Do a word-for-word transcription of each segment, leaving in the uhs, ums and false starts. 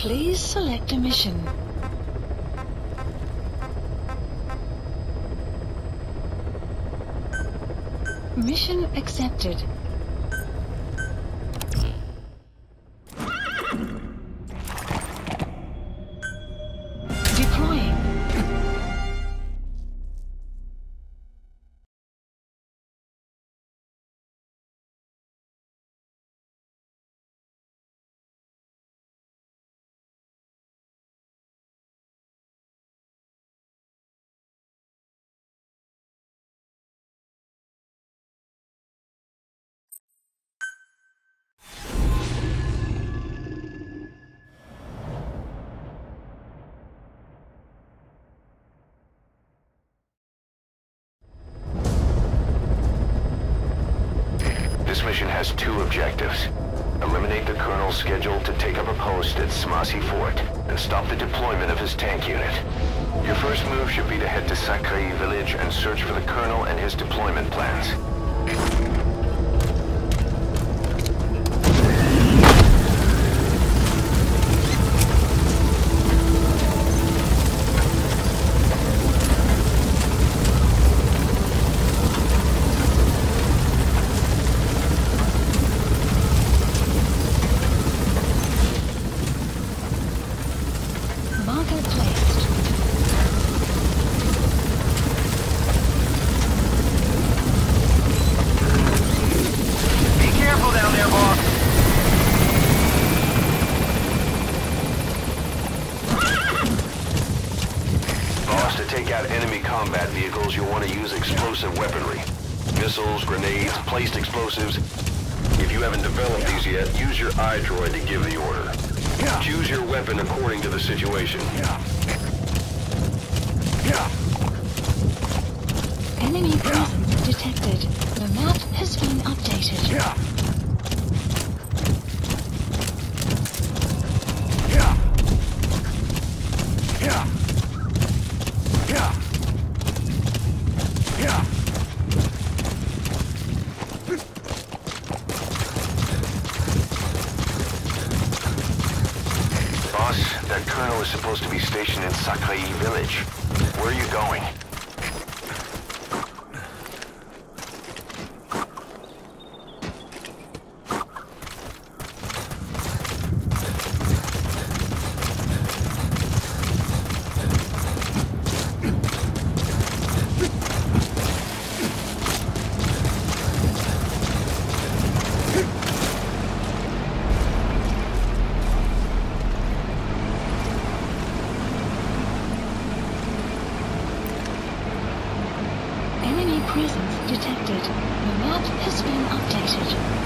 Please select a mission. Mission accepted. Deploying. This mission has two objectives. Eliminate the Colonel's schedule to take up a post at Smasi Fort and stop the deployment of his tank unit. Your first move should be to head to Sakhra Ee Village and search for the Colonel and his deployment plans. Take out enemy combat vehicles, you'll want to use explosive weaponry. Missiles, grenades, placed explosives. If you haven't developed these yet, use your iDroid to give the order. Choose your weapon according to the situation. Enemy presence detected. The map has been updated. Yeah. That Colonel is supposed to be stationed in Sakhra Ee Village. Where are you going? Presence detected. The map has been updated.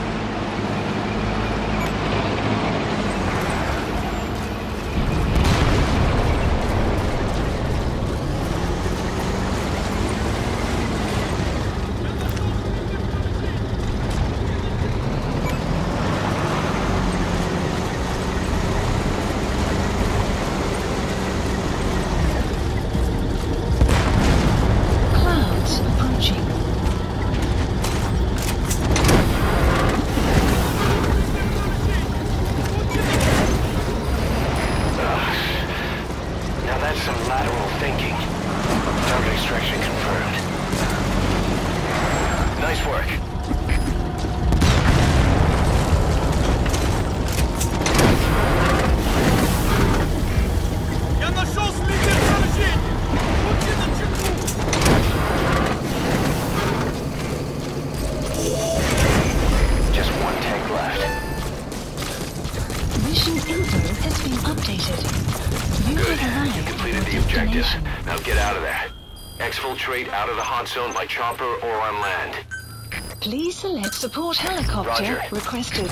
Now get out of there. Exfiltrate out of the hot zone by chopper or on land. Please select support helicopter Roger. requested.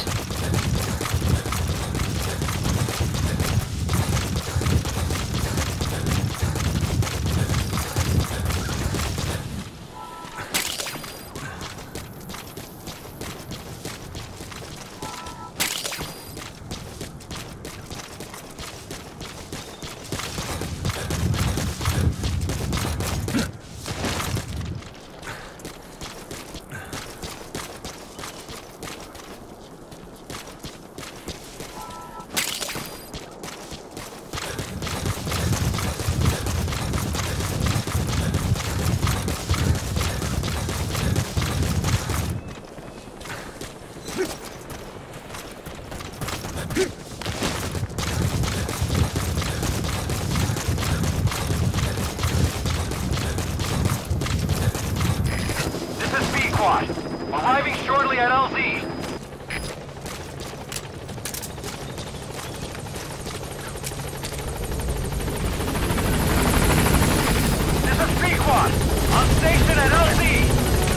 squad. Arriving shortly at L Z. This is C squad. On station at L Z.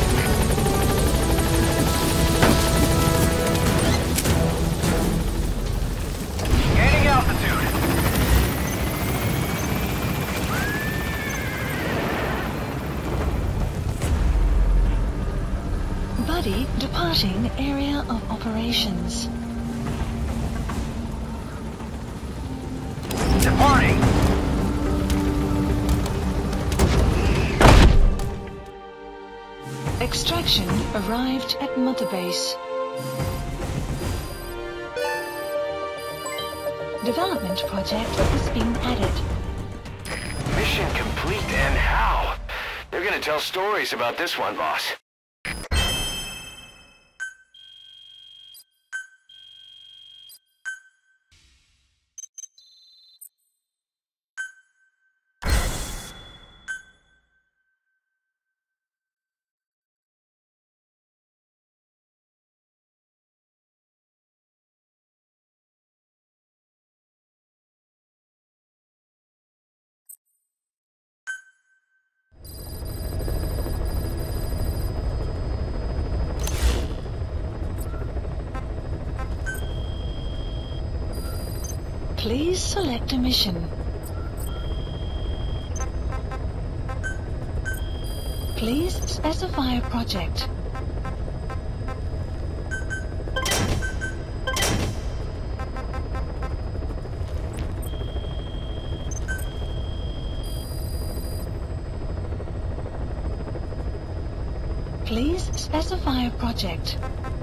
Gaining altitude. Buddy departing area of operations. Departing. Extraction arrived at Mother Base. Development project has been added. Mission complete, and how? They're gonna tell stories about this one, boss. Please select a mission. Please specify a project. Please specify a project.